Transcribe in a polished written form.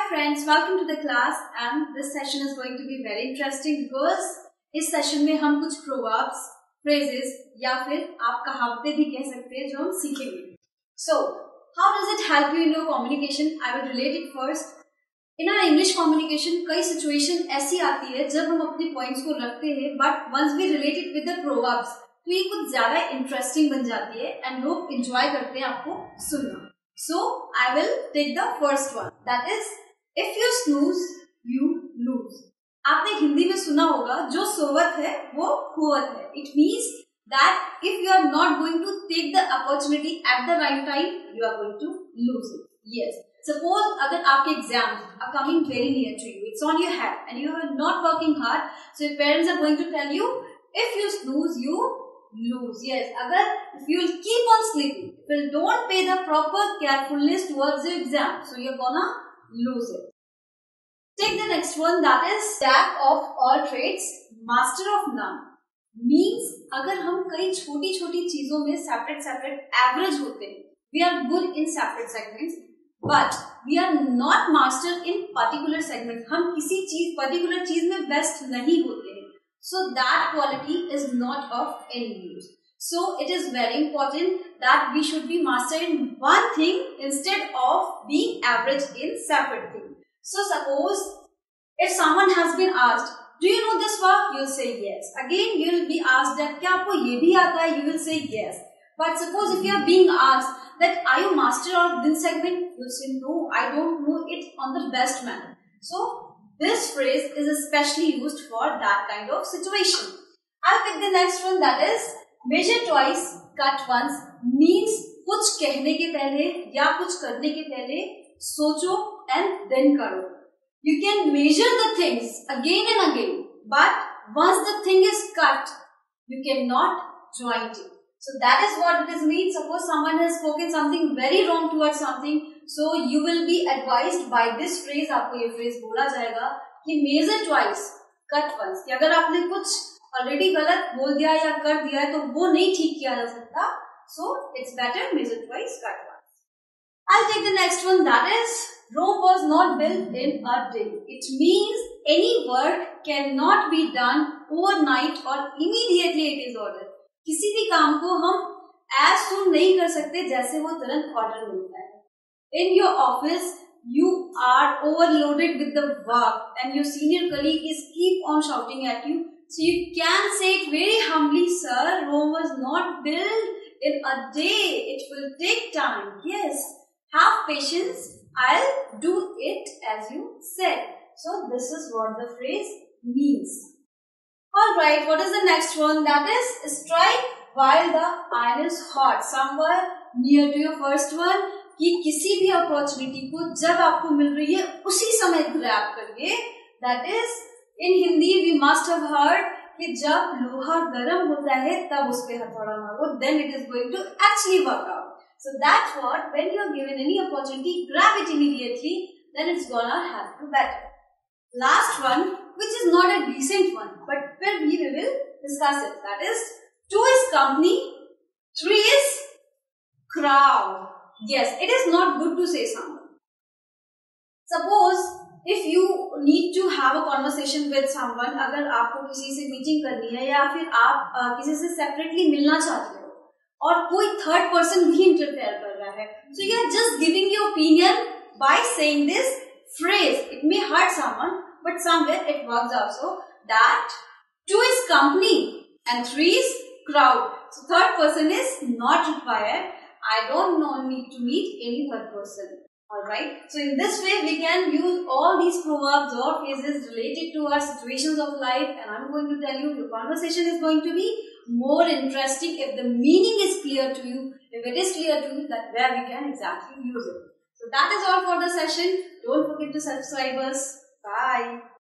Hi friends, welcome to the class and this session is going to be very interesting because इस session में हम कुछ proverbs, phrases या फिर आप कहावतें भी कह सकते हैं जो हम सीखेंगे. So, how does it help you in your communication? I will relate it first. In our English communication, कई situation ऐसी आती है जब हम अपने points को रखते हैं, but once we relate it with the proverbs, तो ये कुछ ज्यादा interesting बन जाती है and लोग enjoy करते हैं आपको सुनना. So, I will take the first one. That is, if you snooze, you lose. आपने हिंदी में सुना होगा जो सोवत है वो खोवत है. It means that if you are not going to take the opportunity at the right time, you are going to lose it. Yes. Suppose अगर आपके exams are coming very near to you, it's on your head and you are not working hard, so your parents are going to tell you, if you snooze, you lose. Yes, अगर if you will keep on sleeping, if you don't pay the proper carefulness towards your exam, so you're gonna lose it. Take the next one, that is jack of all trades, master of none. Means अगर हम कई छोटी छोटी चीजों में separate average होते हैं, we are good in separate segments, but we are not master in particular segments. हम किसी चीज particular चीज में best नहीं होते हैं. So that quality is not of any use. So it is very important that we should be master in one thing instead of being average in separate things. So suppose if someone has been asked, do you know this work? You will say yes. Again you will be asked that क्या आपको ये भी आता है? You will say yes. But suppose if you are being asked that are you master of this segment? You will say no, I don't know it on the best manner. So this phrase is especially used for that kind of situation. I'll pick the next one, that is measure twice, cut once. Means कुछ कहने के पहले या कुछ करने के पहले सोचो and then करो. You can measure the things again and again, but once the thing is cut, you cannot join it. So that is what it is means. Suppose someone has spoken something very wrong towards something, so you will be advised by this phrase. आपको ये phrase बोला जाएगा कि measure twice, cut once. कि अगर आपने कुछ already गलत बोल दिया या कर दिया है तो वो नहीं ठीक किया जा सकता. So it's better measure twice, cut once. I'll take the next one, that is Rome was not built in a day. It means any work cannot be done overnight or immediately it is ordered. किसी भी काम को हम as soon नहीं कर सकते जैसे वो तुरंत ऑर्डर मिलता है. In your office, you are overloaded with the work and your senior colleague is keep on shouting at you. So you can say it very humbly, sir, Rome was not built in a day. It will take time. Yes. Have patience. I'll do it as you said. So this is what the phrase means. Alright, what is the next one? That is strike while the iron is hot. Somewhere near to your first one. कि किसी भी opportunity को जब आपको मिल रही है उसी समय ग्रैब करिए. That is in Hindi we must have heard कि जब लोहा गर्म होता है तब उस पे हथौड़ा मारो, then it is going to actually work out. So that's what, when you are given any opportunity, grab it immediately, then it's gonna have to better. Last one, which is not a decent one, but we will discuss it. That is, 2 is company, 3 is crowd. Yes, it is not good to say something. Suppose if you need to have a conversation with someone, अगर आपको किसी से meeting करनी है या फिर आप किसी से सेपरेटली मिलना चाहते हो और कोई थर्ड पर्सन भी इंटरफेयर कर रहा है, so you are just giving your opinion by saying this phrase. It may hurt someone, but somewhere it works also. That 2 is company and 3 is crowd. So third person is not required. I don't need to meet any third person. Alright. So in this way we can use all these proverbs or phrases related to our situations of life, and I'm going to tell you your conversation is going to be more interesting if the meaning is clear to you. If it is clear to you, that where we can exactly use it. So that is all for the session. Don't forget to subscribe us. Bye.